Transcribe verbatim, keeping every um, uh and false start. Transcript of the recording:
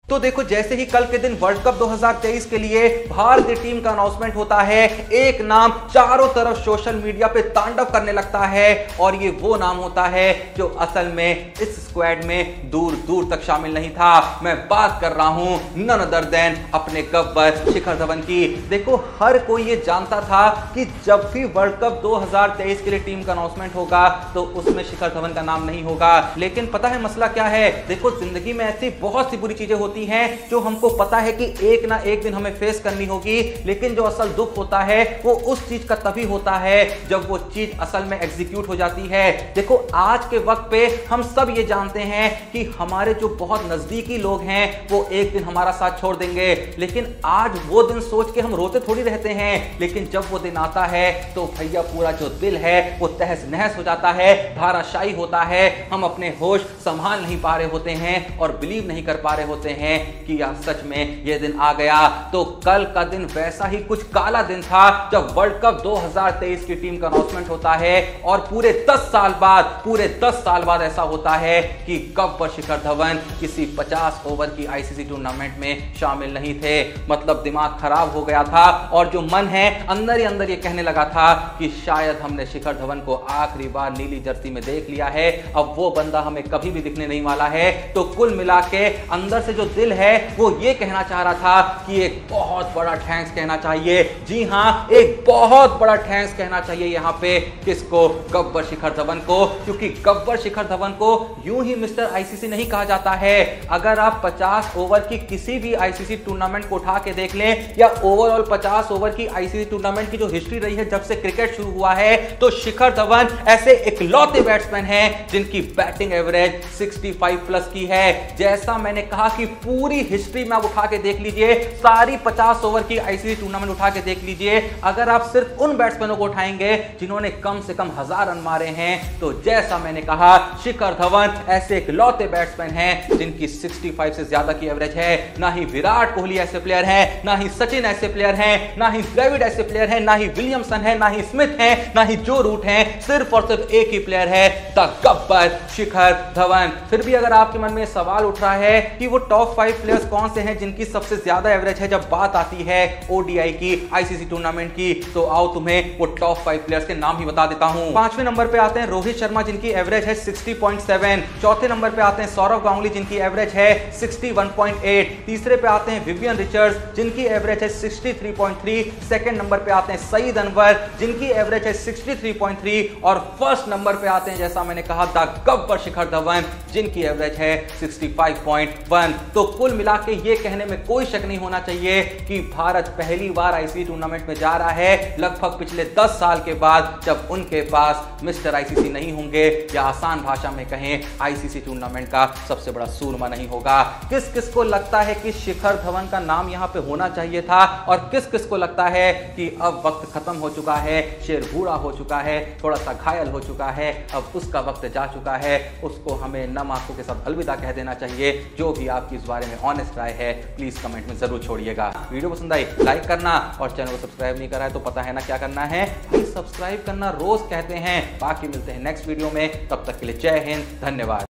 तो देखो, जैसे ही कल के दिन वर्ल्ड कप दो हज़ार तेईस के लिए भारतीय टीम का अनाउंसमेंट होता है, एक नाम चारों तरफ सोशल मीडिया पे तांडव करने लगता है और ये वो नाम होता है जो असल में इस स्क्वाड में दूर दूर तक शामिल नहीं था। मैं बात कर रहा हूं नन अदर देन अपने गब्बर शिखर धवन की। देखो, हर कोई ये जानता था कि जब भी वर्ल्ड कप दो हज़ार तेईस के लिए टीम का अनाउंसमेंट होगा तो उसमें शिखर धवन का नाम नहीं होगा। लेकिन पता है मसला क्या है? देखो, जिंदगी में ऐसी बहुत सी बुरी चीजें होती हैं जो हमको पता है कि एक ना एक दिन हमें फेस करनी होगी, लेकिन जो असल दुख होता है वो उस चीज का तभी होता है जब वो चीज असल में एग्जीक्यूट हो जाती है। देखो, आज के वक्त पे हम सब ये जानते हैं कि हमारे जो बहुत नजदीकी लोग हैं वो एक दिन हमारा साथ छोड़ देंगे, लेकिन आज वो दिन सोच के हम रोते थोड़ी रहते हैं, लेकिन जब वो दिन आता है तो भैया पूरा जो दिल है वो तहस नहस हो जाता है, धाराशायी होता है। हम अपने होश संभाल नहीं पा रहे होते हैं और बिलीव नहीं कर पा रहे होते हैं कि यार सच में ये दिन आ गया। तो कल का दिन वैसा ही कुछ काला दिन था जब वर्ल्ड कप दो हज़ार तेईस की टीम का अनाउंसमेंट होता है और पूरे दस साल बाद पूरे दस साल बाद ऐसा होता है कि गब्बर शिखर धवन किसी पचास ओवर की आईसीसी टूर्नामेंट में शामिल नहीं थे। मतलब दिमाग खराब हो गया था और जो मन है अंदर ही अंदर ये कहने लगा था कि शायद हमने शिखर धवन को आखिरी बार नीली जर्सी में देख लिया है, अब वो बंदा हमें कभी भी दिखने नहीं वाला है। तो कुल मिला के अंदर से जो दिल है वो ये कहना चाह रहा था कि एक बहुत बड़ा थैंक्स कहना चाहिए। जी हां, एक बहुत बड़ा थैंक्स कहना चाहिए यहां पे किसको? गब्बर शिखर धवन को, क्योंकि गब्बर शिखर धवन को यूं ही मिस्टर आईसीसी नहीं कहा जाता है। अगर आप पचास ओवर की किसी भी आईसीसी टूर्नामेंट को उठा के देख लें या ओवरऑल पचास ओवर की आईसीसी टूर्नामेंट की जो हिस्ट्री रही है जब से क्रिकेट शुरू हुआ है, तो शिखर धवन ऐसे इकलौते बैट्समैन हैं जिनकी बैटिंग एवरेज पैंसठ प्लस की है। जैसा मैंने कहा कि पूरी हिस्ट्री में आप उठा के देख लीजिए, सारी पचास ओवर की आईसीसी टूर्नामेंट उठा के देख लीजिए, अगर आप सिर्फ उन बैट्समैनों को उठाएंगे जिन्होंने कम से कम हजार रन मारे हैं, तो जैसा मैंने कहा शिखर धवन ऐसे इकलौते बैट्समैन हैं जिनकी पैंसठ से ज्यादा की एवरेज है। ना ही विराट कोहली ऐसे प्लेयर हैं, ना ही सचिन ऐसे प्लेयर हैं, ना ही द्रविड़ ऐसे प्लेयर हैं, ना ही विलियमसन है, ना ही स्मिथ है, ना ही जो रूट है, सिर्फ और सिर्फ एक ही प्लेयर है, द गब्बर शिखर धवन। फिर भी अगर आपके मन में सवाल उठ रहा है कि वो टॉप फाइव प्लेयर्स कौन से हैं जिनकी सबसे ज्यादा एवरेज है जब बात आती है ओडीआई की, आईसीसी टूर्नामेंट की, तो आओ तुम्हें वो टॉप फाइव प्लेयर्स के नाम ही बता देता हूं। पांचवें नंबर पे आते हैं रोहित शर्मा जिनकी एवरेज है साठ पॉइंट सात। चौथे नंबर पे आते हैं सौरव गांगुली जिनकी एवरेज है इकसठ पॉइंट आठ। तीसरे पे आते हैं विवियन रिचर्ड्स जिनकी एवरेज है तिरसठ पॉइंट तीन। सेकंड नंबर पे आते हैं सईद अनवर जिनकी एवरेज है तिरसठ पॉइंट तीन और फर्स्ट नंबर पे आते हैं, जैसा मैंने कहा, द गब्बर शिखर धवन जिनकी एवरेज है पैंसठ पॉइंट एक। तो कुल मिला के ये कहने में कोई शक नहीं होना चाहिए कि भारत पहली बार आईसीसी टूर्नामेंट में जा रहा है लगभग पिछले दस साल के बाद, जब उनके पास मिस्टर आईसीसी नहीं होंगे, या आसान भाषा में कहें आईसीसी टूर्नामेंट का सबसे बड़ा सूरमा नहीं होगा। किस किस को लगता है कि शिखर धवन का नाम यहां पे होना चाहिए था और किस किस को लगता है कि अब वक्त खत्म हो चुका है, शेर बूढ़ा हो चुका है, थोड़ा सा घायल हो चुका है, अब उसका वक्त जा चुका है, उसको हमें नम आंखों के साथ अलविदा कह देना चाहिए। जो भी आपकी इस बारे में ऑनेस्ट राय है प्लीज कमेंट में जरूर छोड़िएगा। वीडियो पसंद आई लाइक करना और चैनल को सब्सक्राइब नहीं करा है तो पता है ना क्या करना है, प्लीज सब्सक्राइब करना रोज कहते हैं। बाकी मिलते हैं नेक्स्ट वीडियो में, तब तक के लिए जय हिंद, धन्यवाद।